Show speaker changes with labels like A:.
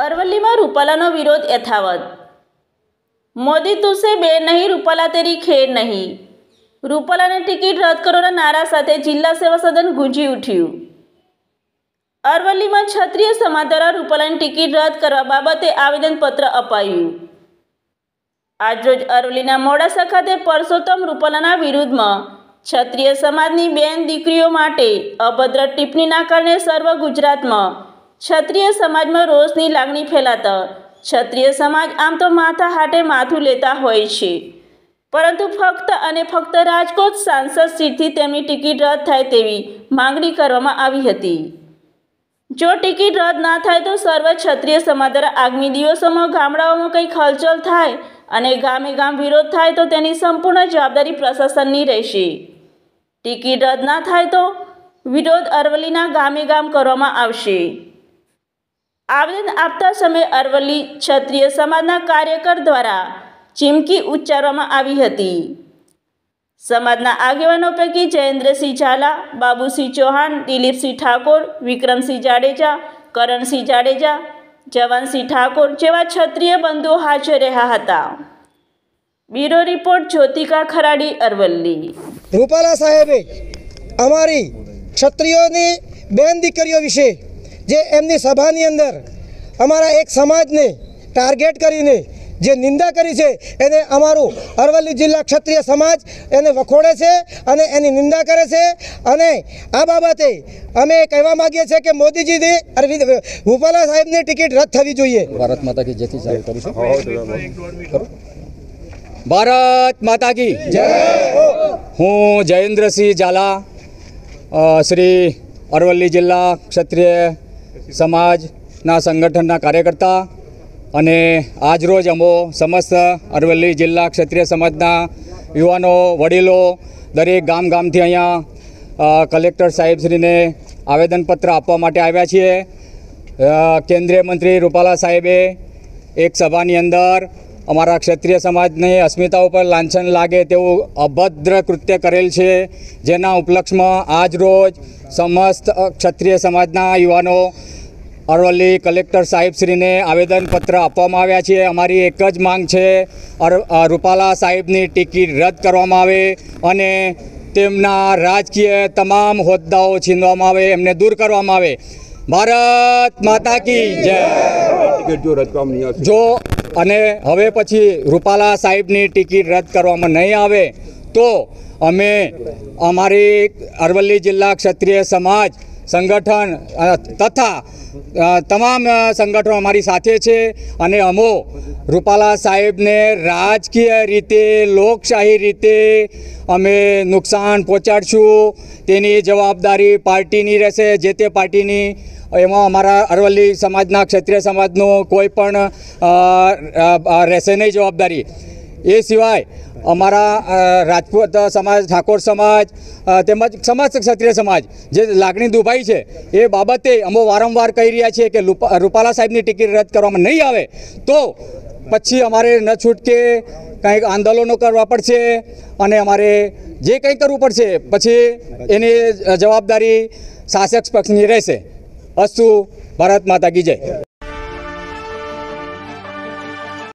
A: અરવલ્લીમાં રૂપાલાનો વિરોધ યથાવત। મોદી તુસે બે નહીં, રૂપાલા તેરી ખેર નહીં। રૂપાલાને ટિકિટ રદ કરોના નારા સાથે જિલ્લા સેવા સદન ગુંજી ઉઠ્યું। અરવલ્લીમાં ક્ષત્રિય સમાજ દ્વારા રૂપાલાની ટિકિટ રદ કરવા બાબતે આવેદનપત્ર અપાયું। આજરોજ અરવલ્લીના મોડાસા ખાતે પરસોત્તમ રૂપાલાના વિરુદ્ધમાં ક્ષત્રિય સમાજની બેન દીકરીઓ માટે અભદ્ર ટિપ્પણીના કારણે સર્વ ગુજરાતમાં ક્ષત્રિય સમાજમાં રોષની લાગણી ફેલાતા ક્ષત્રિય સમાજ આમ તો માથા હાટે માથું લેતા હોય છે, પરંતુ ફક્ત અને ફક્ત રાજકોટ સાંસદ સીટથી તેમની ટિકિટ રદ થાય તેવી માંગણી કરવામાં આવી હતી। જો ટિકિટ રદ ના થાય તો સર્વ ક્ષત્રિય સમાજ દ્વારા આગામી દિવસોમાં ગામડાઓમાં કંઈક હલચલ થાય અને ગામે ગામ વિરોધ થાય તો તેની સંપૂર્ણ જવાબદારી પ્રશાસનની રહેશે। ટિકિટ રદ ના થાય તો વિરોધ અરવલ્લીના ગામે ગામ કરવામાં આવશે। આવેદન આપતા સમયે અરવલ્લી ક્ષત્રિય સમાજના કાર્યકર દ્વારા ચીમકી ઉચ્ચારવામાં આવી હતી। સમાજના આગેવાનો પૈકી જયેન્દ્રસિંહ ઝાલા, બાબુસિંહ ચૌહાણ, દિલીપસિંહ ઠાકોર, વિક્રમસિંહ જાડેજા, કરણસિંહ જાડેજા, જવાનસિંહ ઠાકોર જેવા ક્ષત્રિય બંધુઓ હાજર રહ્યા હતા। Bureau report, Jyotika Kharadi, Aravalli.
B: રૂપાલા સાહેબે અમારી ક્ષત્રિયોની બેન દીકરીઓ વિશે જે એમની સભાની અંદર અમારા એક સમાજને ટાર્ગેટ કરીને જે નિંદા કરી છે એને અમારું અરવલ્લી જિલ્લા ક્ષત્રિય સમાજ એને વખોડે છે અને એની નિંદા કરે છે। અને આ બાબતે અમે કહેવા માગીએ છીએ કે મોદીજીની રૂપાલા સાહેબની ટિકિટ રદ થવી જોઈએ।
C: ભારત માતા કી જયથી ચાલુ કરીશું। ભારત માતા કી જય। હું જયેન્દ્રસિંહ ઝાલા, શ્રી અરવલ્લી જિલ્લા ક્ષત્રિય સમાજના સંગઠનના કાર્યકર્તા અને આજરોજ અમો સમસ્ત અરવલ્લી જિલ્લા ક્ષત્રિય સમાજના યુવાનો, વડીલો દરેક ગામથી અહીંયા કલેક્ટર સાહેબશ્રીને આવેદનપત્ર આપવા માટે આવ્યા છીએ। કેન્દ્રીય મંત્રી રૂપાલા સાહેબે એક સભાની અંદર અમારા ક્ષત્રિય સમાજની અસ્મિતા ઉપર લાંછન લાગે તેવું અભદ્ર કૃત્ય કરેલ છે, જેના ઉપલક્ષમાં આજરોજ સમસ્ત ક્ષત્રિય સમાજના યુવાનો અરવલ્લી કલેક્ટર સાહેબશ્રીને આવેદનપત્ર આપવામાં આવ્યા છે। અમારી એક જ માંગ છે, રૂપાલા સાહેબની ટિકિટ રદ કરવામાં આવે અને તેમના રાજકીય તમામ હોદ્દાઓ છીનવામાં આવે, એમને દૂર કરવામાં આવે। ભારત માતા કી જય। જો અને હવે પછી રૂપાલા સાહેબની ટિકિટ રદ કરવામાં નહીં આવે તો અમે અમારી અરવલ્લી જિલ્લા ક્ષત્રિય સમાજ સંગઠન તથા તમામ સંગઠનો અમારી સાથે છે અને અમો રૂપાલા સાહેબને રાજકીય રીતે, લોકશાહી રીતે અમે નુકસાન પહોંચાડશું। તેની જવાબદારી પાર્ટીની રહેશે, જે તે પાર્ટીની। એમાં અમારા અરવલ્લી સમાજના ક્ષત્રિય સમાજનું કોઈ પણ રહેશે નહીં જવાબદારી। એ સિવાય અમારા રાજપૂત સમાજ, ઠાકોર સમાજ તેમજ સમસ્ત ક્ષત્રિય સમાજ જે લાગણી દુભાઈ છે એ બાબતે અમે વારંવાર કહી રહ્યા છીએ કે રૂપાલા સાહેબની ટિકિટ રદ કરવામાં નહીં આવે તો પછી અમારે ન છૂટકે કંઈક આંદોલનો કરવા પડશે અને અમારે જે કંઈ કરવું પડશે પછી એની જવાબદારી શાસક પક્ષની રહેશે। અસ્તુ, ભારત માતા કી જય।